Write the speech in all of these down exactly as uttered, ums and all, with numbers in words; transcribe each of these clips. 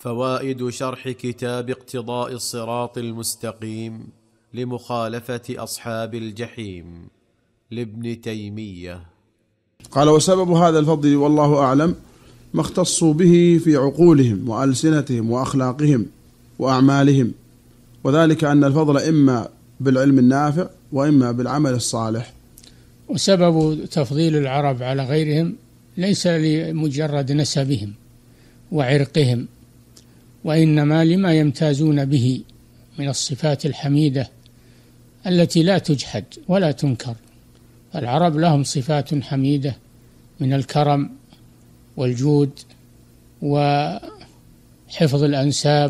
فوائد شرح كتاب اقتضاء الصراط المستقيم لمخالفة أصحاب الجحيم لابن تيمية. قال: وسبب هذا الفضل والله أعلم ما اختصوا به في عقولهم وألسنتهم وأخلاقهم وأعمالهم، وذلك أن الفضل إما بالعلم النافع وإما بالعمل الصالح. وسبب تفضيل العرب على غيرهم ليس لمجرد نسبهم وعرقهم، وإنما لما يمتازون به من الصفات الحميدة التي لا تجحد ولا تنكر. العرب لهم صفات حميدة من الكرم والجود وحفظ الأنساب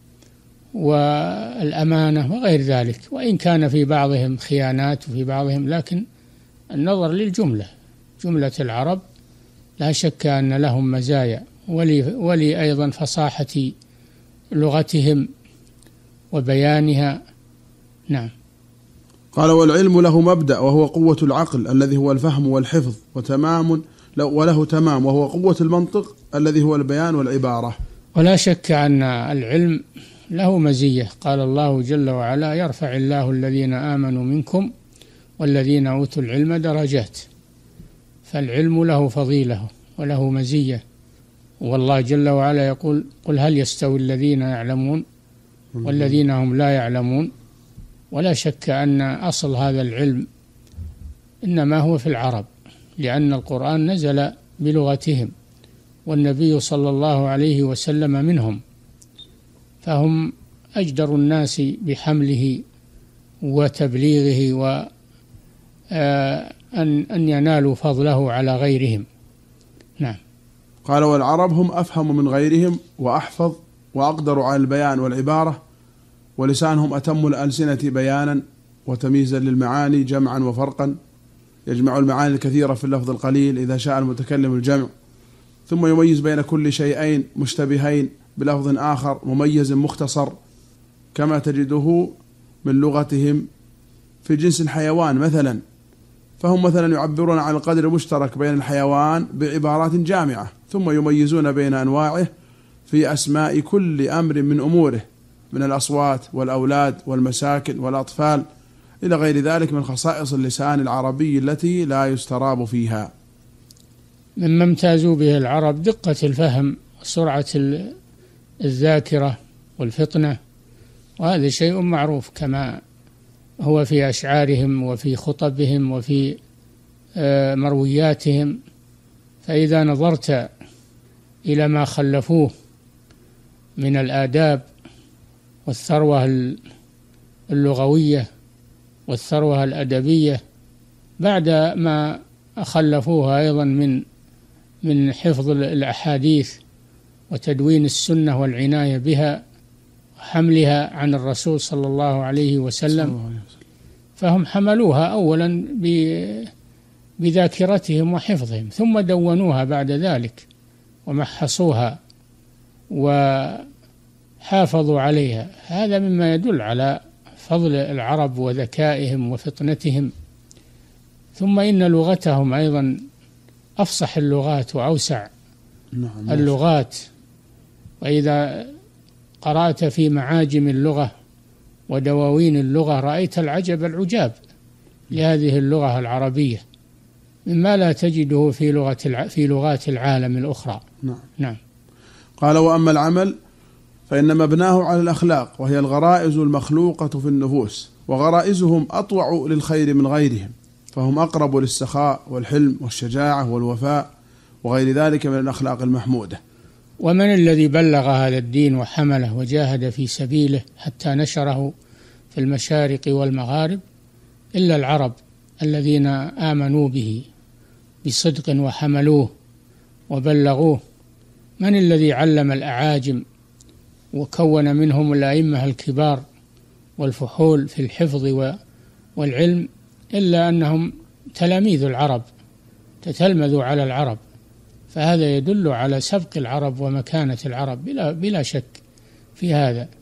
والأمانة وغير ذلك، وإن كان في بعضهم خيانات وفي بعضهم، لكن النظر للجملة، جملة العرب لا شك أن لهم مزايا، ولي, ولي أيضا فصاحة لغتهم وبيانها. نعم. قال: والعلم له مبدأ وهو قوة العقل الذي هو الفهم والحفظ، وتمام وله تمام وهو قوة المنطق الذي هو البيان والعبارة. ولا شك أن العلم له مزية، قال الله جل وعلا: يرفع الله الذين آمنوا منكم والذين أوتوا العلم درجات. فالعلم له فضيلة وله مزية، والله جل وعلا يقول: قل هل يستوي الذين يعلمون والذين هم لا يعلمون. ولا شك أن أصل هذا العلم إنما هو في العرب، لأن القرآن نزل بلغتهم والنبي صلى الله عليه وسلم منهم، فهم أجدر الناس بحمله وتبليغه وأن أن ينالوا فضله على غيرهم. نعم. قال: والعرب هم أفهم من غيرهم وأحفظ وأقدر على البيان والعبارة، ولسانهم أتم الألسنة بيانا وتمييزا للمعاني جمعا وفرقا، يجمع المعاني الكثيرة في اللفظ القليل إذا شاء المتكلم الجمع، ثم يميز بين كل شيئين مشتبهين بلفظ آخر مميز مختصر، كما تجده من لغتهم في جنس الحيوان مثلا، فهم مثلا يعبرون عن القدر المشترك بين الحيوان بعبارات جامعة، ثم يميزون بين أنواعه في أسماء كل أمر من أموره من الأصوات والأولاد والمساكن والأطفال إلى غير ذلك من خصائص اللسان العربي التي لا يستراب فيها. مما امتازوا به العرب دقة الفهم وسرعة الذاكرة والفطنة، وهذا شيء معروف كما هو في أشعارهم وفي خطبهم وفي مروياتهم. فإذا نظرت إلى ما خلفوه من الآداب والثروة اللغوية والثروة الأدبية بعد ما خلفوها أيضا من من حفظ الأحاديث وتدوين السنة والعناية بها وحملها عن الرسول صلى الله عليه وسلم، فهم حملوها أولا بذاكرتهم وحفظهم، ثم دونوها بعد ذلك ومحصوها وحافظوا عليها. هذا مما يدل على فضل العرب وذكائهم وفطنتهم. ثم إن لغتهم أيضا أفصح اللغات وأوسع اللغات، وإذا قرأت في معاجم اللغة ودواوين اللغة رأيت العجب العجاب لهذه اللغة العربية مما لا تجده في لغة في لغات العالم الأخرى. نعم. نعم. قال: وأما العمل فإن مبناه على الأخلاق، وهي الغرائز المخلوقة في النفوس، وغرائزهم أطوع للخير من غيرهم، فهم أقرب للسخاء والحلم والشجاعة والوفاء وغير ذلك من الأخلاق المحمودة. ومن الذي بلغ هذا الدين وحمله وجاهد في سبيله حتى نشره في المشارق والمغارب إلا العرب الذين آمنوا به بصدق وحملوه وبلغوه. من الذي علم الأعاجم وكون منهم الأئمة الكبار والفحول في الحفظ والعلم إلا أنهم تلاميذ العرب، تتلمذوا على العرب، فهذا يدل على سبق العرب ومكانة العرب بلا, بلا شك في هذا.